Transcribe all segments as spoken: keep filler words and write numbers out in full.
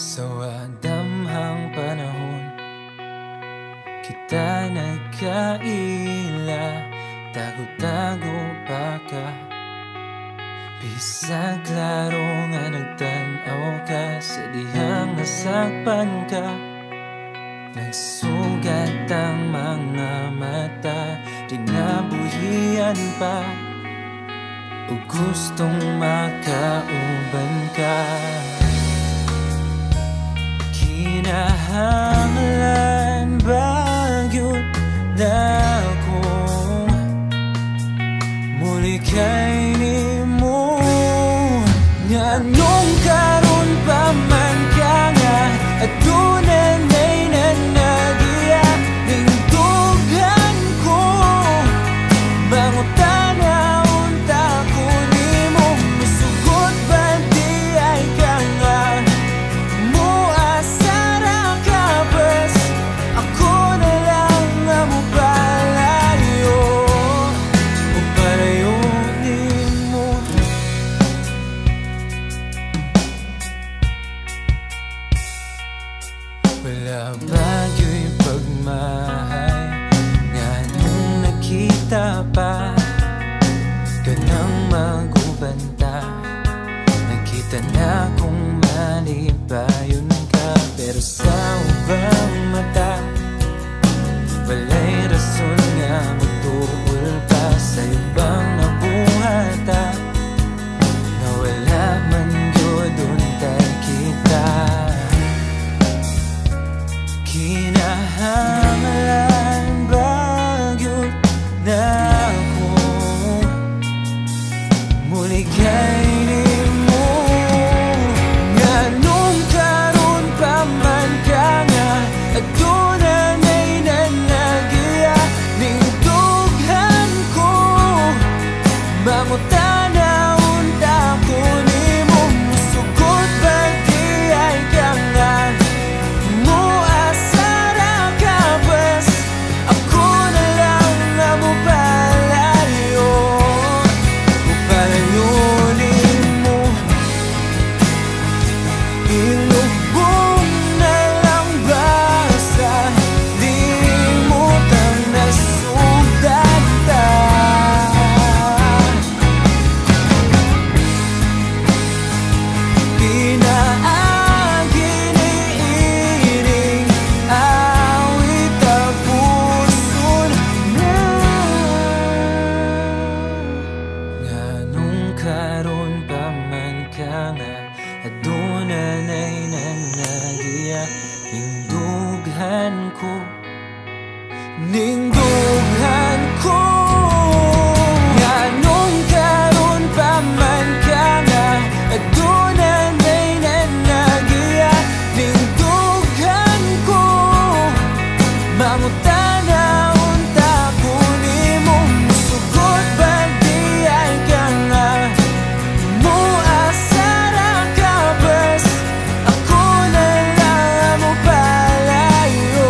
Sa damhang panahon, kita nagkaila, tago-tago pa ka. Bisag klaro nga nagtanaw ka, sa dihang nasakpan ka. Nagsugat ang mga mata, di nabuhian pa, o gustong makauban ka. Kinahanglan bagyod na akong muli kay nimo, nganong karon pa man ka nga adunay nananagiya ning dughan ko. Bangutan na unta ko nimo, misugot ba di ay ka nga muasara ka bes, ako na lang nga mupalayo o palayo nimo. Wala bagyo'y pagmahay nga nung nakita pa kanang magubanta. Nakita na kung malibayon ka, pero sa ubang mata walay rason nga magtuol pa sa ibang nabuhata, na wala man yun untay kita. Kinahanglan bagyod na akong muli kay nimo, nganong karon pa man ka nga adunay nananagiya ning dughan ko. Mangutan na unta ko nimo, musugot ba di ay ka nga muasara ka bes, ako na lang nga mupalayo mupalayo nimo. Ilubong na lang ba sa limutang nasugdan ta? Pinaagi ni ining awit ang puson na, nganong karon pa man ka nga adunay nananagiya ning dughan ko, ning dughan ko. Nganong karon pa man ka nga adunay nananagiya ning dughan ko. Mangutan na unta ko nimo, musugot ba di ay ka nga muasara ka bes, ako na lang mupalayo.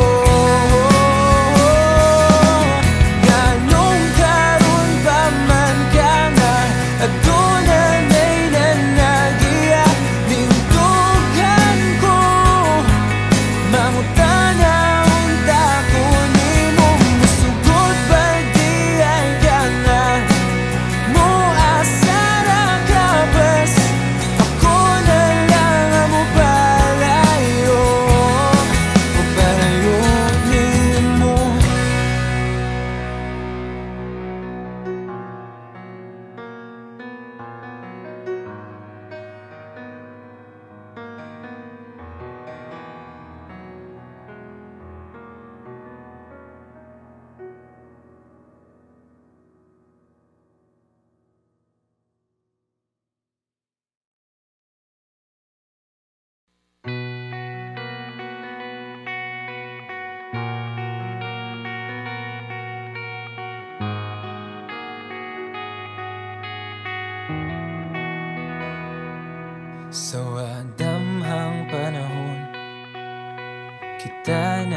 Nganong karon pa man ka nga adunay nananagiya ning dughan ko. Mangutan na unta ko nimo, musugot ba di ay ka nga muasara ka bes, ako na lang mupalayo mupalayo nimo. Sa damhang panahon, kita na